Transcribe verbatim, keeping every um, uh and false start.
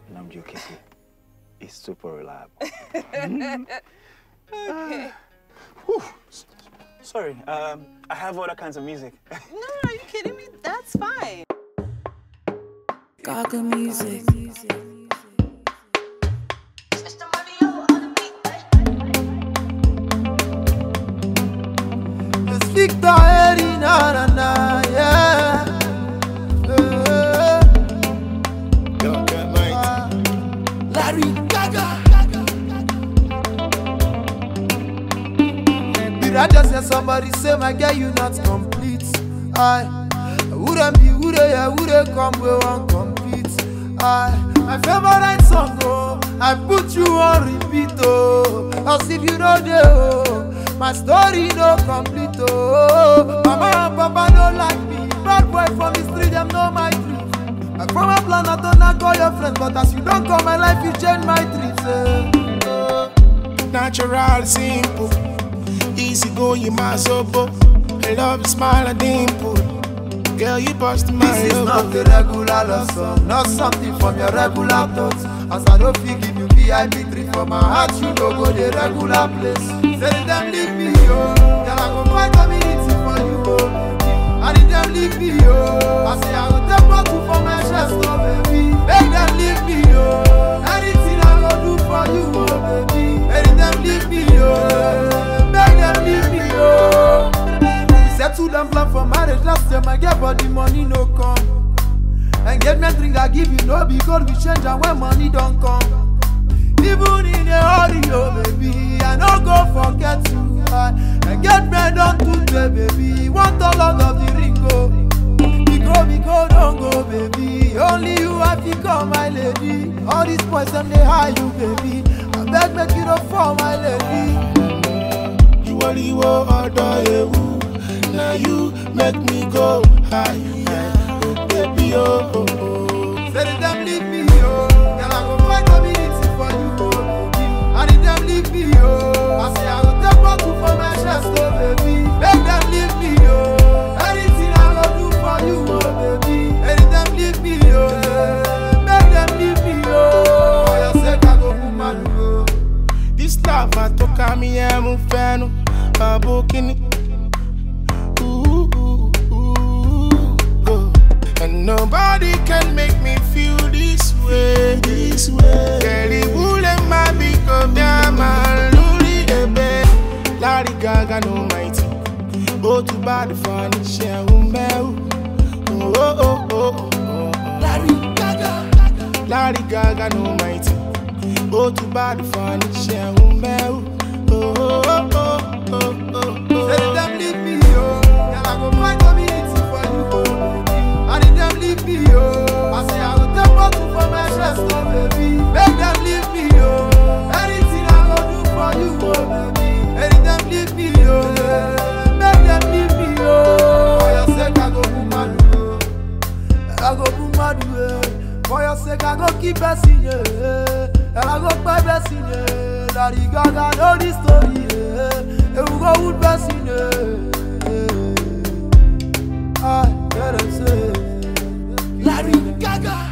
Namjoon Kese is super reliable. Okay. Uh, sorry, um, I have other kinds of music. No, are you kidding me? That's fine. Gaga music. It's Victor Eddie, na na na, yeah. Don't get right. Larry Gaga. Did I just hear somebody say, my girl, you not complete? I wouldn't be, would I, would I come, we won't compete. I, my favorite song, oh, I put you on repeat, oh. Cause if you know the, oh, my story no complete, oh. Mama and Papa don't like me. Bad boy from the street, them know my dreams. I'm from a planet, don't not call your friend, but as you don't call my life, you change my dreams, eh. Oh. Natural, simple, easy going, my sobo. I love your smile and dimple. Girl, you bust my This is elbow. not a regular love song, not something from your regular thoughts. As I don't feel give you V I P three for my heart, you don't go the regular place. Say them leave me, yo. Girl, I go find community for you, oh. I need them leave me, yo. I say I go take one two for my chest, oh baby. Make them leave me, yo. Anything I go do for you, oh baby. Make them leave me, yo. Make them leave me, yo. Settle them plan for marriage last time I get, but the money no come. Engagement ring I give you no because we change and when money don't come. Even in a hurry, oh baby, I no go forget you. Engagement don't today, baby. Want all of the ring go. We go, we go, don't go, baby. Only you have become my lady. All these boys them they hide you, baby. I beg make you don't fall, my lady. You only want order you. Now you make me go high, high. Oh baby, oh, oh, oh. Say them leave me, yo. Girl, I go find community for you, oh baby. I need them leave me, yo. I say I go take one two for my chest, oh baby. Make them leave me, yo. Anything I go do for you, oh baby. Make them leave me, yo. Make them leave me, yo. For your sake, I go put my do. This love I took a me am a fan of booking. And nobody can make me feel this way, this way. Girl, it wouldn't my big up down my luli ebe. Larry Gaga no mighty. Go to buy the furniture, oh oh oh oh. Larry Gaga. Larry Gaga no mighty. Go to buy the furniture, oh oh oh oh oh. Say them leave me, yo. Girl, I go find community for you, oh baby. I need them leave me, yo. I say I go take one two for my chest, oh baby. Make them leave me, yo. Anything I go do for you, oh baby. Make them leave me, yo. Make them leave me, yo. For your sake I go put my do. I go put my do. For your sake I go keep blessing, yeah. And I go buy blessing, yeah. Larry Gaga know the story, yeah. And we go with blessing, yeah. I gotta say, Larry Gaga.